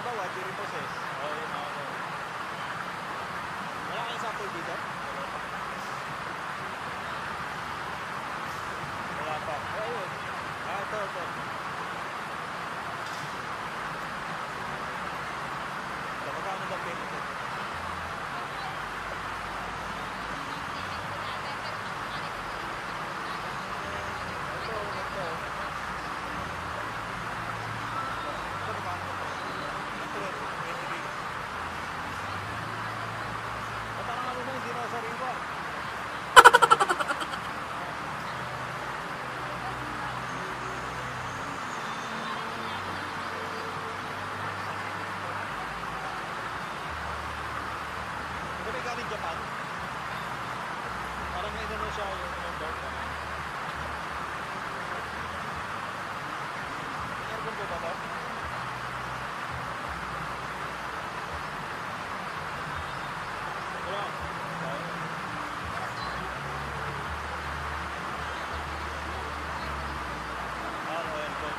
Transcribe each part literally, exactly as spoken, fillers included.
halimbawa, during process. O, yun ako. Wala kayong sample dito? Wala pa. O, yun. Ah, ito, ito. Ito, magkano lang payment ito? Galing Japan. Parang may gano'n siya yung number. Aircon po ba ba? Wala. Ano, aircon.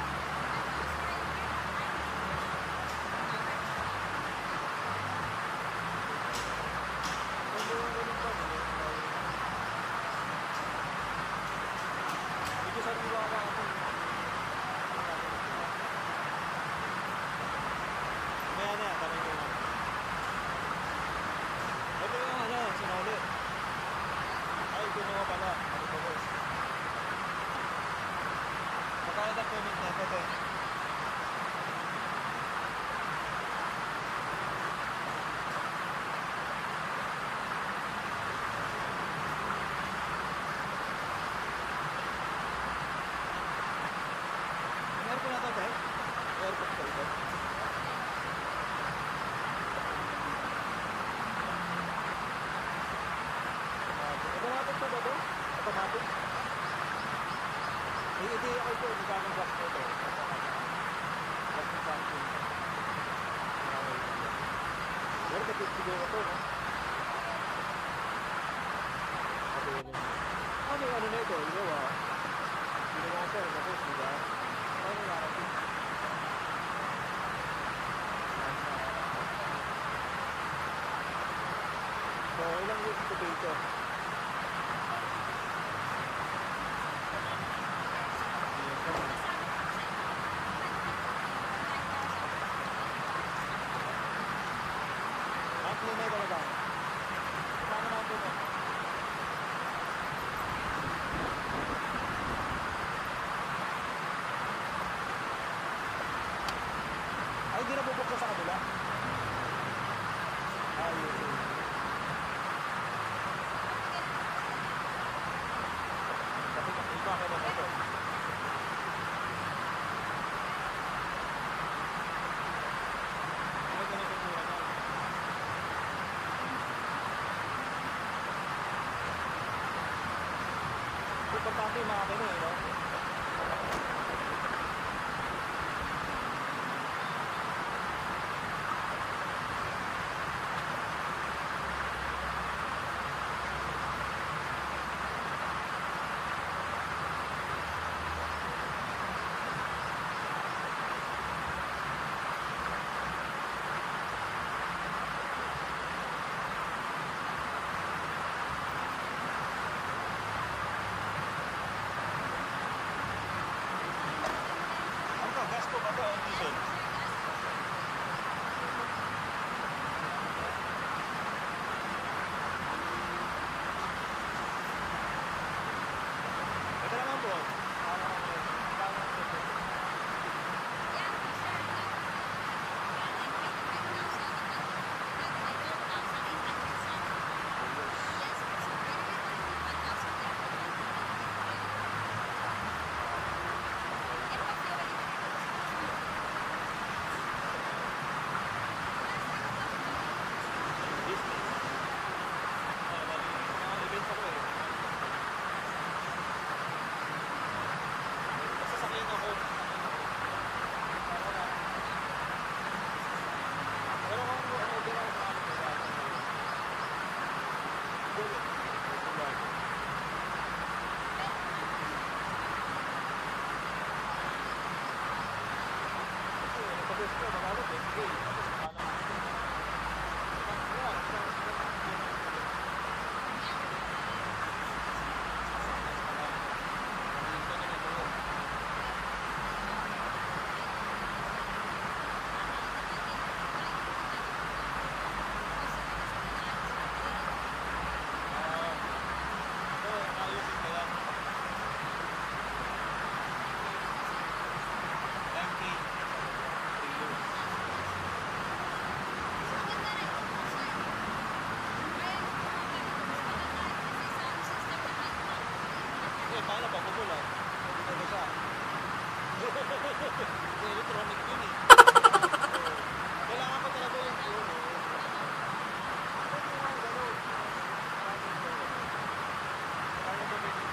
Hindi ako ito, hindi kami gas mo ito. Gas mo something. Pero kapit siguro ito, no? Ano yung ano na ito? Ito ba? Hindi nga sir, tapos diba? Ano yung narating? So, ilang years ito dito? Ay, hindi na bubuksa sa kabila. Ayun. Kasi ito ako na ito. Ano ganito po na? Importante yung mga kano eh, no? Paano pa kukulan? Ano siya? Electronic yun eh. Kailangan ko talaga yung yun eh. Ano yung mga gano'n? Maraming gano'n. Maraming gano'n.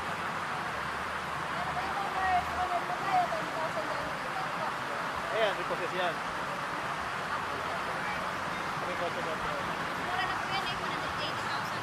Ayan, repossess yan. Repossess yan. Mura na po yan eh, one hundred eighty thousand.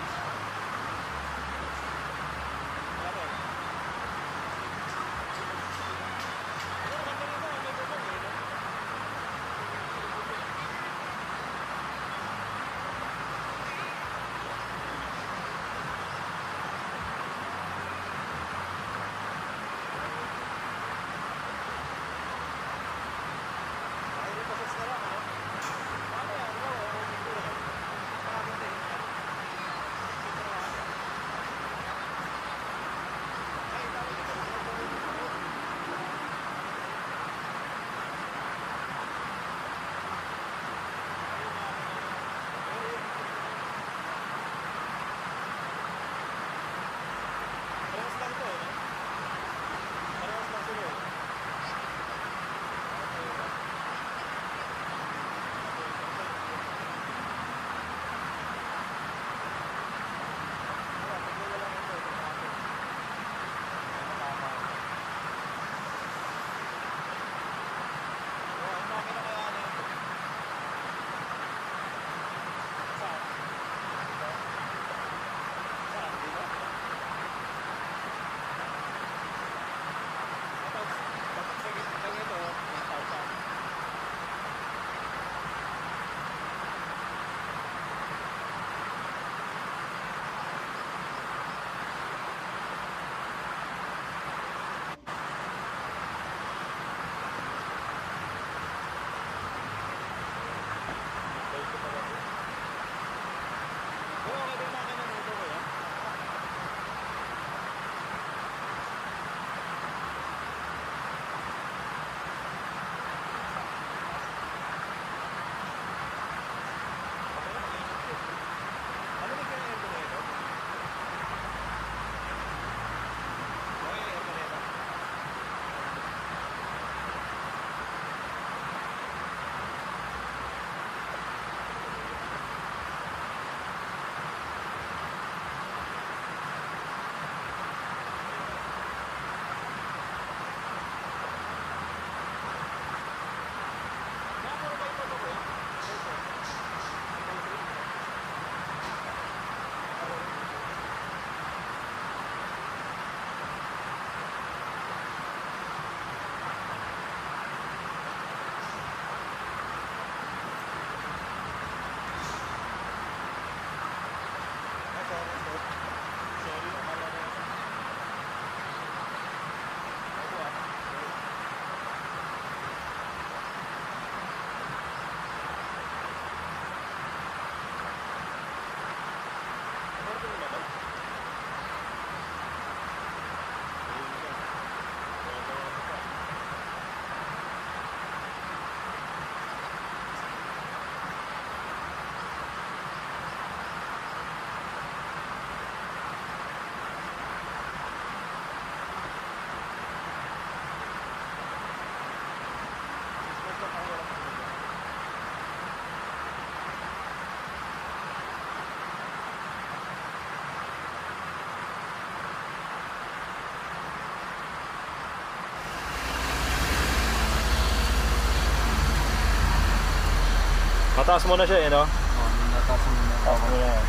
Mataas mo na siya eh, no? Oo, mataas mo na. Mataas mo na yan.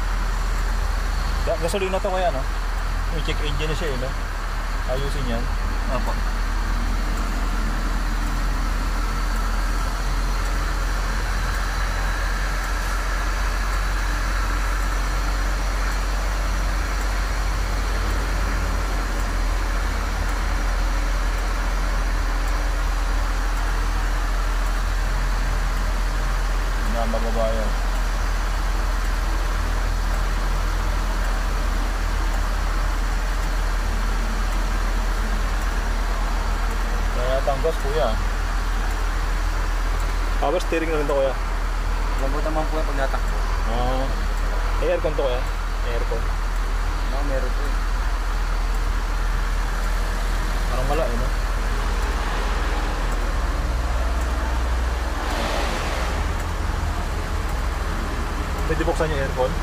Gasolina to kaya, no? May check engine na siya eh, no? Ayusin yan. Opo. mga mababayan. Kaya tanggos kuya. Power steering na rin to kuya. Lambot naman po yan pag natakbo. Ah, aircon to kuya. Aircon. No, meron po eh. Parang wala eh no? Pwede buksan yung aircon.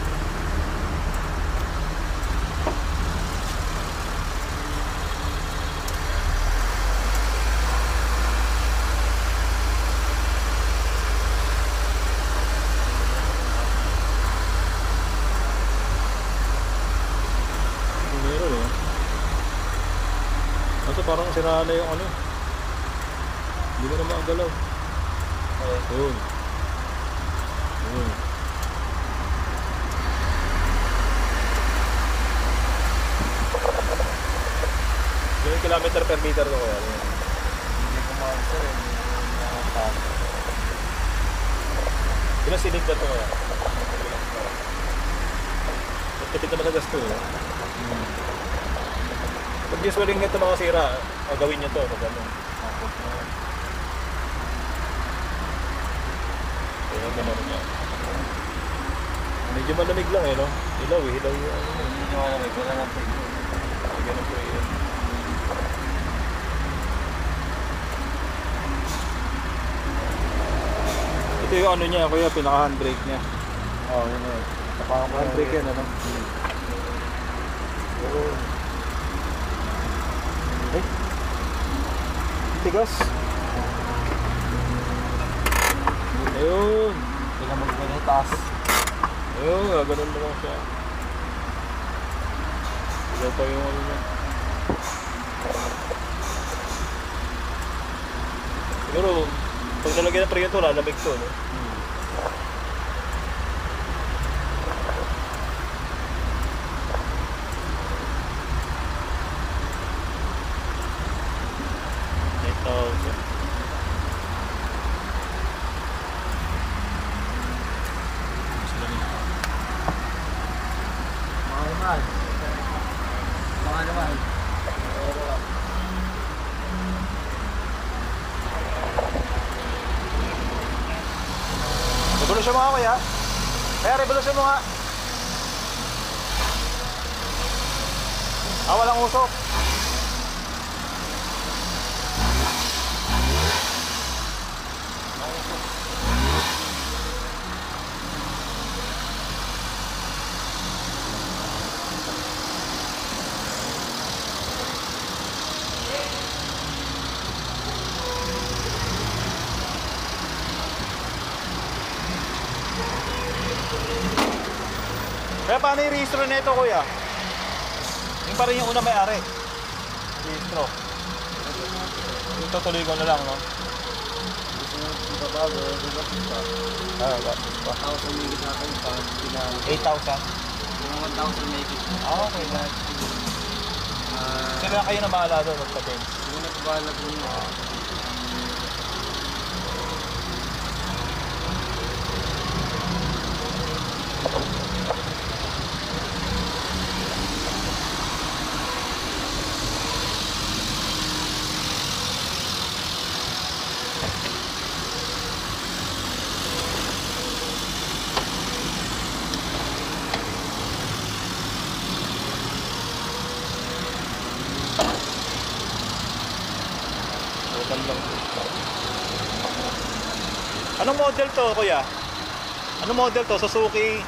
Meron eh. Kaso parang sira na yung ano. Hindi mo na makagalaw. Okay. Yun. Yun. Yung kilometer per meter to kaya. Hindi ko ma-answer eh. Ilang sinig ba ito kaya? Tipid naman sa gas to eh. Hmm. Pag usually nga ito makasira, gawin nyo to. Pag ano. Kaya gano'n niya. Medyo malamig lang eh no? Hilaw eh, hilaw yung ano eh. Hindi nyo alam eh. Wala lang po yun. Ganun po yun. Ito yung ano niya, kuya, pinaka handbrake niya. Oo, yun eh. Napakang Handbrake yan, ano? Oo. Ay! Tigas! Ayun! Hindi na mag-ganyan taas. Ayun, gano'n na lang siya. Ilaw pa yung ano niya. Siguro, pag nalagyan ng preno, lalamig to, no? Hmm. eight thousand. Mga naman. Mga naman. Revolusyon mo nga kuya. Kaya revolusyon mo nga. Ah, walang usok. Kaya paano yung registro nito kuya? Yung pa rin yung una may-ari. Registro. Yung tutuloy ko na lang, no? Gusto nyo ibabago, ibabago pa. Ah, gastos pa. one thousand may kita kayo pa. Pinang eight thousand? Yung one thousand may kita. Ah, okay na. Ah, Sila kayo na bahala doon magpa-change. yung nagbalag mo nyo. Total lang. Anong model to, kuya? Anong model to? Suzuki?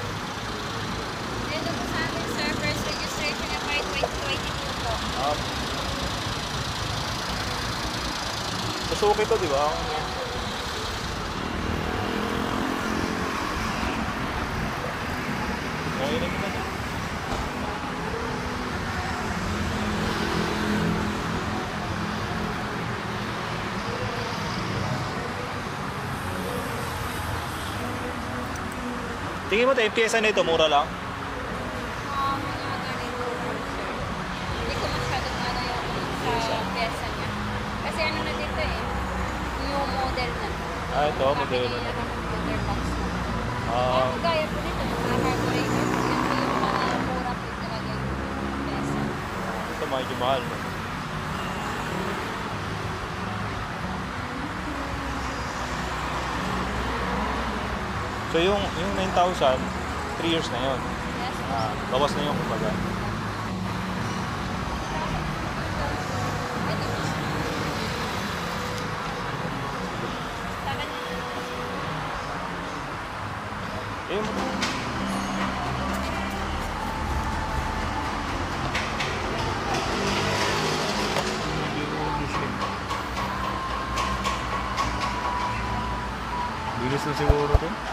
Dito po sa atin, sir, first registration ay by twenty twenty-two po. Um, Suzuki to, di ba? Okay na naman. Tingin mo tayo, yung pyesa nito, mura lang? Um, mga ganito po, sir. Hindi ko masyadong ano yung sa pyesa niya. Kasi ano na dito eh, new model na. Ah, ito, modelo na. Computer box na. Ah, Ano gaya po nito, yung mga carburetor, ito yung mga mura po talaga yung pesa. ito medyo mahal. No? So yung yung nine thousand, three years na yun. Yes. Ah, bawas na yung kumbaga. Ito po. Seven. Eh, yung bilis na siguro to.